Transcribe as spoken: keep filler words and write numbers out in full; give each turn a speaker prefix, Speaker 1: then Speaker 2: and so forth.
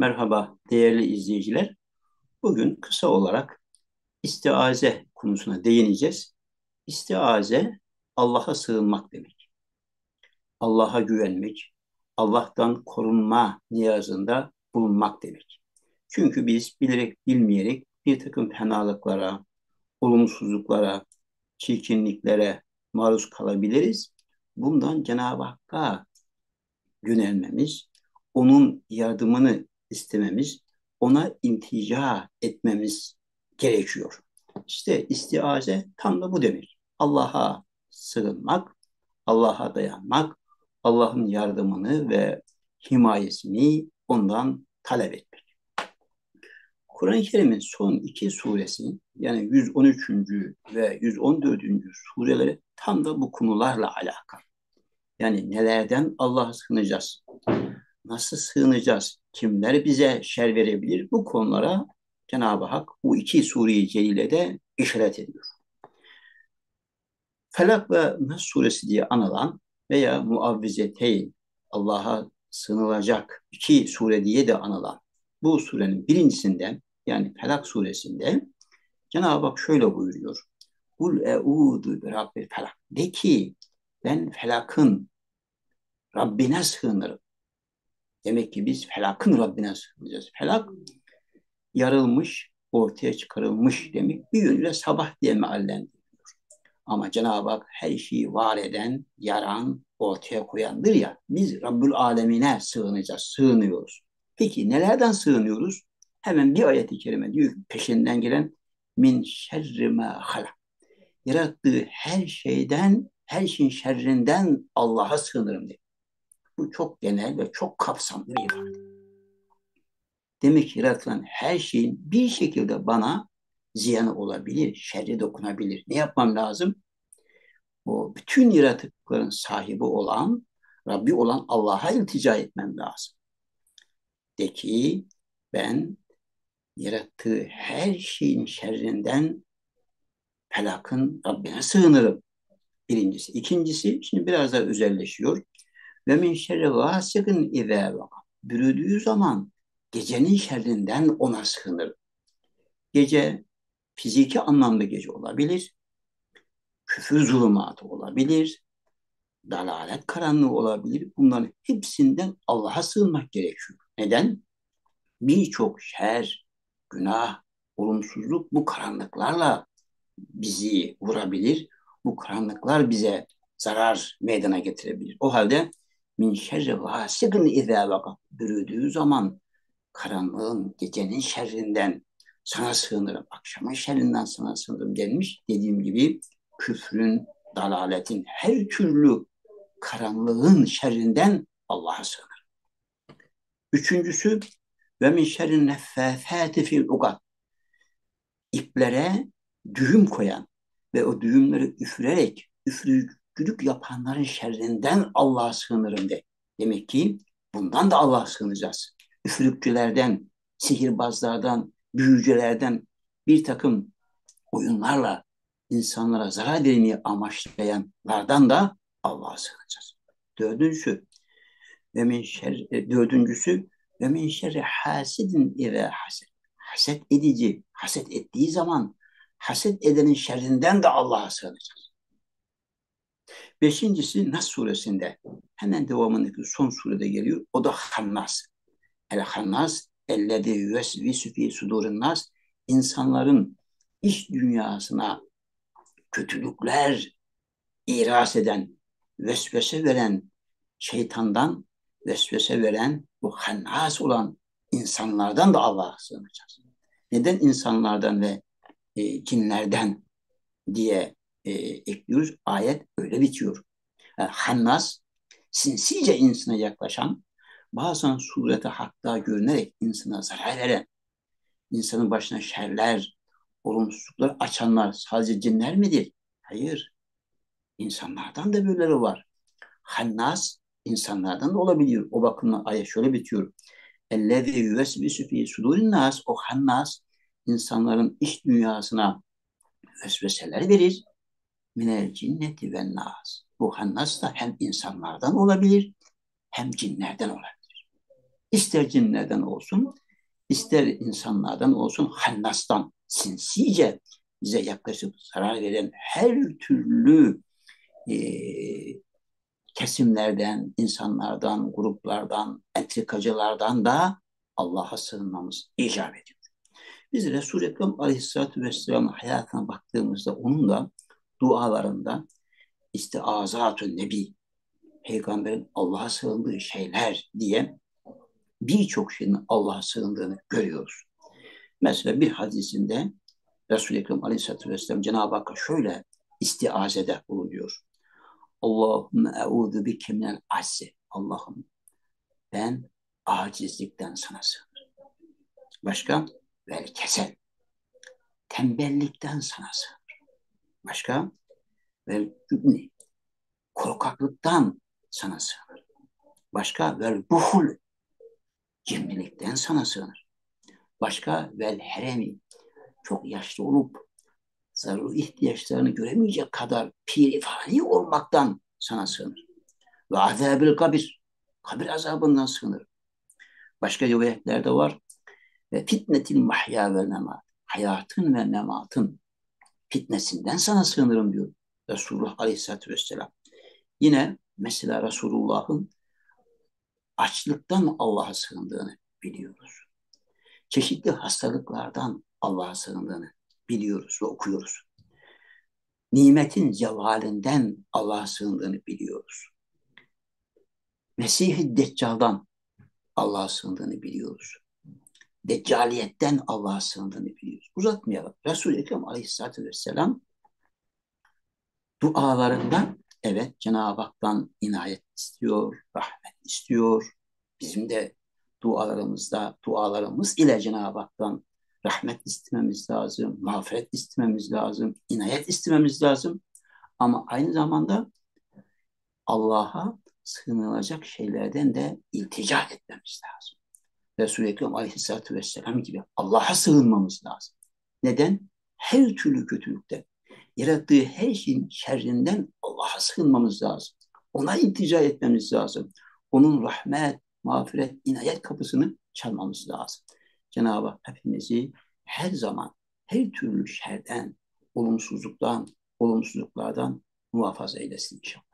Speaker 1: Merhaba değerli izleyiciler. Bugün kısa olarak istiaze konusuna değineceğiz. İstiaze Allah'a sığınmak demek. Allah'a güvenmek, Allah'tan korunma niyazında bulunmak demek. Çünkü biz bilerek bilmeyerek bir takım fenalıklara, olumsuzluklara, çirkinliklere maruz kalabiliriz. Bundan Cenab-ı Hakk'a yönelmemiz, onun yardımını istememiz, ona iltica etmemiz gerekiyor. İşte istiaze tam da bu demek. Allah'a sığınmak, Allah'a dayanmak, Allah'ın yardımını ve himayesini ondan talep etmek. Kur'an-ı Kerim'in son iki suresi yani yüz on üçüncü ve yüz on dördüncü sureleri tam da bu konularla alakalı. Yani nelerden Allah'a sığınacağız? Nasıl sığınacağız? Kimler bize şer verebilir? Bu konulara Cenab-ı Hak bu iki sure-i celilede işaret ediyor. Felak ve Nas suresi diye anılan veya Muavvizeteyn, Allah'a sığınılacak iki sure diye de anılan bu surenin birincisinden yani Felak suresinde Cenab-ı Hak şöyle buyuruyor. Kul eûzu bi rabbil felak. De ki ben felakın Rabbine sığınırım. Demek ki biz felakın Rabbine sığınacağız. Felak yarılmış, ortaya çıkarılmış demek. Bir yönüyle sabah diye meallendiriyor. Ama Cenab-ı Hak her şeyi var eden, yaran, ortaya koyandır ya. Biz Rabbül Alemine sığınacağız, sığınıyoruz. Peki nelerden sığınıyoruz? Hemen bir ayet-i kerime diyor ki peşinden gelen min şerri ma halak. Yarattığı her şeyden, her şeyin şerrinden Allah'a sığınırım diyor. Bu çok genel ve çok kapsamlı bir ifade. Demek ki yaratılan her şeyin bir şekilde bana ziyanı olabilir, şerri dokunabilir. Ne yapmam lazım? O bütün yaratıkların sahibi olan, Rabbi olan Allah'a iltica etmem lazım. De ki ben yarattığı her şeyin şerrinden felakın Rabbine sığınırım. Birincisi. İkincisi, şimdi biraz daha özelleşiyor. Ve min şerri gâsikin izâ vakâ. Bürüdüğü zaman gecenin şerrinden ona sığınırım. Gece fiziki anlamda gece olabilir, küfür zulümatı olabilir, dalalet karanlığı olabilir. Bunların hepsinden Allah'a sığınmak gerekiyor. Neden? Birçok şer, günah, olumsuzluk bu karanlıklarla bizi vurabilir. Bu karanlıklar bize zarar meydana getirebilir. O halde min şerri gâsikin izâ vakâ. Bürüdüğü zaman karanlığın, gecenin şerrinden sana sığınırım. Akşamın şerrinden sana sığınırım denmiş. Dediğim gibi küfrün, dalaletin, her türlü karanlığın şerrinden Allah'a sığınır. Üçüncüsü ve min şerrin neffâfâti fil ukad. İplere düğüm koyan ve o düğümleri üfürerek üfürükçülük yapanların şerrinden Allah'a sığınırım de. Demek ki bundan da Allah'a sığınacağız. Üfürükçülerden, sihirbazlardan, büyücülerden bir takım oyunlarla insanlara zarar vermeyi amaçlayanlardan da Allah'a sığınacağız. Dördüncüsü ve min şer, dördüncüsü ve min şerri hasidin ila haset. Haset edici, haset ettiği zaman haset edenin şerrinden de Allah'a sığınacağız. Beşincisi Nas suresinde hemen devamındaki son surede geliyor. O da Hannas. El Hannas ellezî yüvesvisu fî sudurin nas, insanların iç dünyasına kötülükler iras eden, vesvese veren şeytandan, vesvese veren bu hannas olan insanlardan da Allah'a sığınacağız. Neden insanlardan ve e, cinlerden diye e, ekliyoruz? Ayet öyle bitiyor. Yani hannas, sinsice insana yaklaşan, bazen surete hatta görünerek insana zarar veren, insanın başına şerler, olumsuzluklar açanlar sadece cinler midir? Hayır. İnsanlardan da böyleleri var. Hannas insanlardan da olabiliyor. O bakımdan ayet şöyle bitiyor. Ellezî yüvesvisu fî sudurin nas. O hannas insanların iç dünyasına vesveseler verir. Minel cinneti ve nas. Bu hannas da hem insanlardan olabilir hem cinlerden olabilir. İster cinlerden olsun, ister insanlardan olsun, hannastan, sinsice bize yaklaşıp zarar veren her türlü e, kesimlerden, insanlardan, gruplardan, entrikacılardan da Allah'a sığınmamız icap ediyor. Biz Resul-i Ekrem Aleyhisselatü Vesselam'ın hayatına baktığımızda onun da dualarında istiazatü nebi, peygamberin Allah'a sığındığı şeyler diye birçok şeyin Allah'a sığındığını görüyoruz. Mesela bir hadisinde Resul-i Ekrem Aleyhisselatü Vesselam Cenab-ı Hakk'a şöyle istiazede bulunuyor. Allahümme eûzu bike minel azzi. Allah'ım ben acizlikten sana sığınırım. Başka? Vel kesel. Tembellikten sana sığınırım. Başka? Vel cübni. Korkaklıktan sana sığınırım. Başka? Vel buhul. Cimrilikten sana sığınırım. Başka? Vel heremi. Çok yaşlı olup zaruri ihtiyaçlarını göremeyecek kadar pirifani olmaktan sana sığınırım. Ve azabil kabir. Kabir azabından sığınırım. Başka rivayetlerde var. Ve fitnetil mahya ve memat. Hayatın ve mematın fitnesinden sana sığınırım diyor Resulullah Aleyhisselatü Vesselam. Yine mesela Resulullah'ın açlıktan Allah'a sığındığını biliyoruz. Çeşitli hastalıklardan Allah'a sığındığını biliyoruz ve okuyoruz. Nimetin cevalinden Allah'a sığındığını biliyoruz. Mesih-i Deccal'dan Allah'a sığındığını biliyoruz. Deccaliyetten Allah'a sığındığını biliyoruz. Uzatmayalım. Resul-i Ekrem Aleyhisselatü Vesselam dualarında evet Cenab-ı Hak'tan inayet istiyor, rahmet istiyor. Bizim de dualarımızda, dualarımız ile Cenab-ı Hak'tan rahmet istememiz lazım, mağfiret istememiz lazım, inayet istememiz lazım. Ama aynı zamanda Allah'a sığınılacak şeylerden de iltica etmemiz lazım. Resul-i Ekrem Aleyhisselatü Vesselam gibi Allah'a sığınmamız lazım. Neden? Her türlü kötülükten, yarattığı her şeyin şerrinden Allah'a sığınmamız lazım. Ona iltica etmemiz lazım. Onun rahmet, mağfiret, inayet kapısını çalmamız lazım. Cenab-ı Hak hepimizi her zaman her türlü şerden, olumsuzluktan, olumsuzluklardan muhafaza eylesin inşallah.